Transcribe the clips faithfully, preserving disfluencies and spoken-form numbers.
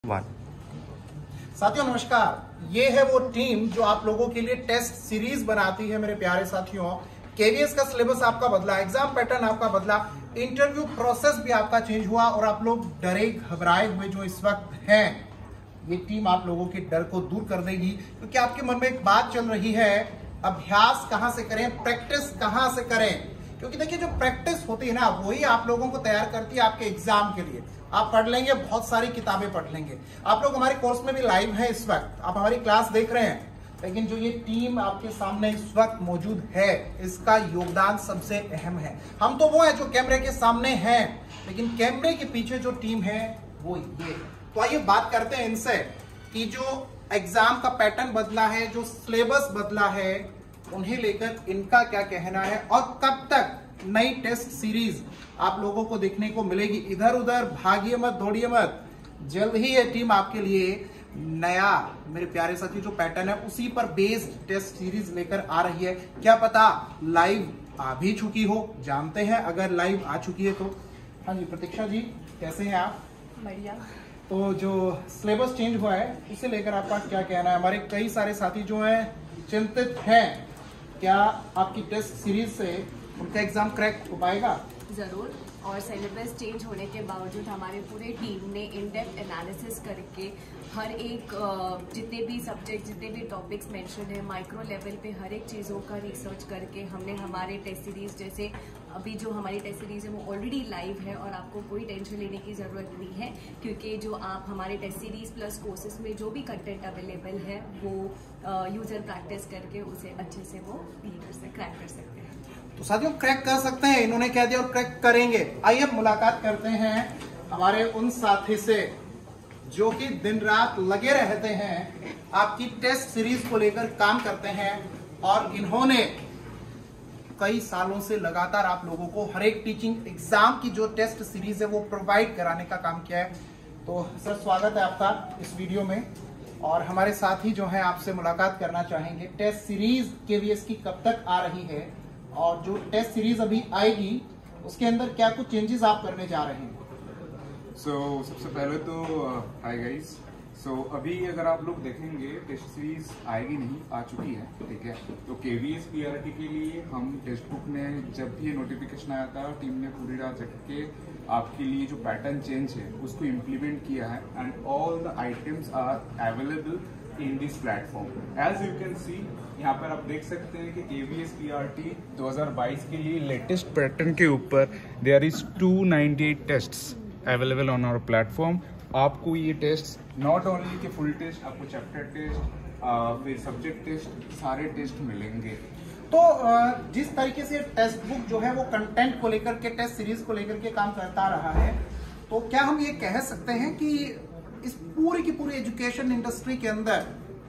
One. साथियों नमस्कार, ये है वो टीम जो आप लोगों के लिए टेस्ट सीरीज बनाती है। मेरे प्यारे साथियों, केवीएस का सिलेबस आपका बदला, एग्जाम पैटर्न आपका बदला, इंटरव्यू प्रोसेस भी आपका चेंज हुआ और आप लोग डरे घबराए हुए जो इस वक्त हैं, ये टीम आप लोगों के डर को दूर कर देगी। क्योंकि आपके मन में एक बात चल रही है, अभ्यास कहां से करें, प्रैक्टिस कहां से करें। क्योंकि देखिए, जो प्रैक्टिस होती है ना, वही आप लोगों को तैयार करती है आपके एग्जाम के लिए। आप पढ़ लेंगे, बहुत सारी किताबें पढ़ लेंगे। आप लोग हमारे कोर्स में भी लाइव है, इस वक्त आप हमारी क्लास देख रहे हैं, लेकिन जो ये टीम आपके सामने इस वक्त मौजूद है, इसका योगदान सबसे अहम है। हम तो वो है जो कैमरे के सामने हैं, लेकिन कैमरे के पीछे जो टीम है वो ये। तो आइए बात करते हैं इनसे कि जो एग्जाम का पैटर्न बदला है, जो सिलेबस बदला है, उन्हें लेकर इनका क्या कहना है और कब तक नई टेस्ट सीरीज आप लोगों को देखने को मिलेगी। इधर उधर भागिए मत, दौड़िए मत, जल्द ही ये टीम आपके लिए नया, मेरे प्यारे साथी, जो पैटर्न है उसी पर बेस्ड टेस्ट सीरीज लेकर आ रही है। क्या पता लाइव आ भी चुकी हो, जानते हैं अगर लाइव आ चुकी है तो। हाँ जी प्रतीक्षा जी, कैसे हैं आप? बढ़िया। तो जो सिलेबस चेंज हुआ है उसे लेकर आपका क्या कहना है? हमारे कई सारे साथी जो हैं चिंतित हैं, क्या आपकी टेस्ट सीरीज से उनका एग्जाम क्रैक हो पाएगा? जरूर। और सिलेबस चेंज होने के बावजूद हमारे पूरे टीम ने इन डेप्थ एनालिसिस करके हर एक जितने भी सब्जेक्ट, जितने भी टॉपिक्स मेंशन है, माइक्रो लेवल पे हर एक चीज़ों का रिसर्च करके हमने हमारे टेस्ट सीरीज, जैसे अभी जो हमारी टेस्ट सीरीज है वो ऑलरेडी लाइव है और आपको कोई टेंशन लेने की ज़रूरत नहीं है, क्योंकि जो आप हमारे टेस्ट सीरीज प्लस कोर्सेज में जो भी कंटेंट अवेलेबल है वो यूजर प्रैक्टिस करके उसे अच्छे से वो ये कर सकते, क्रैक कर सकते हैं। तो साथियों, क्रैक कर सकते हैं, इन्होंने कह दिया और क्रैक करेंगे। आइए मुलाकात करते हैं हमारे उन साथी से जो कि दिन रात लगे रहते हैं, आपकी टेस्ट सीरीज को लेकर काम करते हैं और इन्होंने कई सालों से लगातार आप लोगों को हर एक टीचिंग एग्जाम की जो टेस्ट सीरीज है वो प्रोवाइड कराने का काम किया है। तो सर, स्वागत है आपका इस वीडियो में। और हमारे साथी जो है आपसे मुलाकात करना चाहेंगे, टेस्ट सीरीज केवीएस की कब तक आ रही है और जो टेस्ट सीरीज अभी आएगी उसके अंदर क्या कुछ चेंजेस आप करने जा रहे हैं? सो so, सबसे पहले तो हाय गाइस। सो अभी अगर आप लोग देखेंगे, टेस्ट सीरीज आएगी नहीं, आ चुकी है, ठीक है। तो केवीएस पीआरटी के लिए हम टेक्स्ट बुक में जब भी ये नोटिफिकेशन आया था, टीम ने पूरी रात जग के आपके लिए जो पैटर्न चेंज है उसको इम्प्लीमेंट किया है and all the items are available in this platform. As you can see, यहाँ पर आप देख सकते हैं कि केवीएस पीआरटी दो हज़ार बाईस के लिए लेटेस्ट पैटर्न के ऊपर there is two ninety eight tests available on our platform. आपको ये टेस्ट नॉट ओनली के फुल टेस्ट, आपको चैप्टर टेस्ट, फिर सब्जेक्ट टेस्ट, सारे टेस्ट मिलेंगे। तो जिस तरीके से टेक्स्ट बुक जो है वो कंटेंट को लेकर के, टेस्ट सीरीज को लेकर के काम करता रहा है, तो क्या हम ये कह सकते हैं कि इस पूरी की पूरी एजुकेशन इंडस्ट्री के अंदर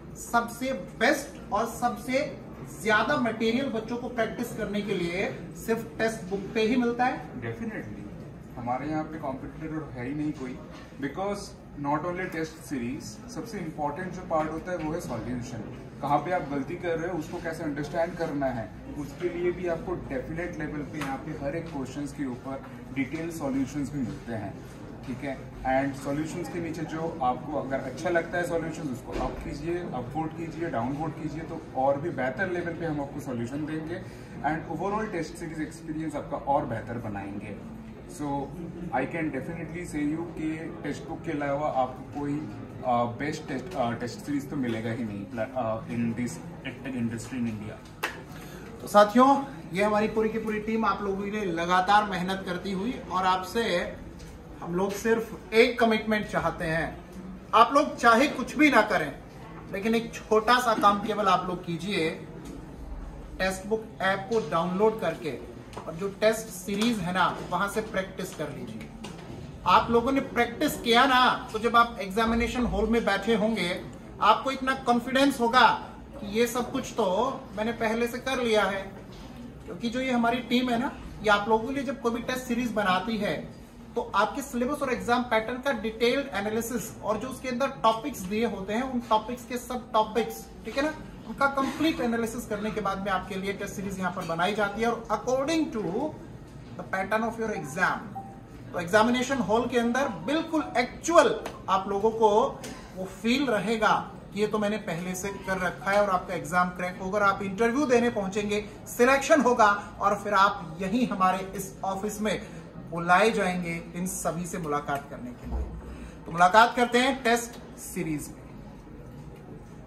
सबसे बेस्ट और सबसे ज्यादा मटेरियल बच्चों को प्रैक्टिस करने के लिए सिर्फ टेक्स्ट बुक पे ही मिलता है? डेफिनेटली हमारे यहाँ पे कॉम्पिटिटर है ही नहीं कोई, because not only test series, सबसे इम्पोर्टेंट जो पार्ट होता है वो है सॉल्यूशन। कहाँ पे आप गलती कर रहे हो, उसको कैसे अंडरस्टैंड करना है, उसके लिए भी आपको डेफिनेट लेवल पे यहाँ पे हर एक क्वेश्चंस के ऊपर डिटेल सॉल्यूशंस भी मिलते हैं, ठीक है। एंड सॉल्यूशंस के नीचे जो आपको अगर अच्छा लगता है सॉल्यूशंस, उसको अप कीजिए, अपवोट कीजिए, डाउनवोट कीजिए, तो और भी बेहतर लेवल पे हम आपको सॉल्यूशन देंगे and overall test series experience आपका और बेहतर बनाएंगे। So I can definitely say you कि टेक्स्ट बुक के अलावा आपको कोई बेस्ट टेस्ट टेस्ट सीरीज तो मिलेगा ही नहीं in this tech industry in India. तो साथियों, ये हमारी पूरी की पूरी टीम आप लोगों ने लगातार मेहनत करती हुई, और आपसे हम लोग सिर्फ एक कमिटमेंट चाहते हैं। आप लोग चाहे कुछ भी ना करें, लेकिन एक छोटा सा काम केवल आप लोग कीजिए, टेक्स्ट बुक ऐप को डाउनलोड करके और जो टेस्ट सीरीज है ना, वहां से प्रैक्टिस कर लीजिए। आप लोगों ने प्रैक्टिस किया ना, तो जब आप एग्जामिनेशन हॉल में बैठे होंगे, आपको इतना कॉन्फिडेंस होगा कि ये सब कुछ तो मैंने पहले से कर लिया है। क्योंकि जो ये हमारी टीम है ना, ये आप लोगों के लिए जब कोई भी टेस्ट सीरीज बनाती है, तो आपके सिलेबस और एग्जाम पैटर्न का डिटेल्ड एनालिसिस और जो उसके अंदर टॉपिक्स दिए होते हैं, उन टॉपिक्स के सब टॉपिक्स, ठीक है ना, उनका कंप्लीट एनालिसिस करने के बाद में आपके लिए टेस्ट सीरीज यहाँ पर बनाई जाती है और according to the pattern of your exam तो एग्जामिनेशन हॉल के अंदर बिल्कुल एक्चुअल आप लोगों को वो फील रहेगा कि ये तो मैंने पहले से कर रखा है, और आपका एग्जाम क्रैक होगा, आप इंटरव्यू देने पहुंचेंगे, सिलेक्शन होगा, और फिर आप यही हमारे इस ऑफिस में बुलाए जाएंगे इन सभी से मुलाकात करने के लिए। तो मुलाकात करते हैं टेस्ट सीरीज में।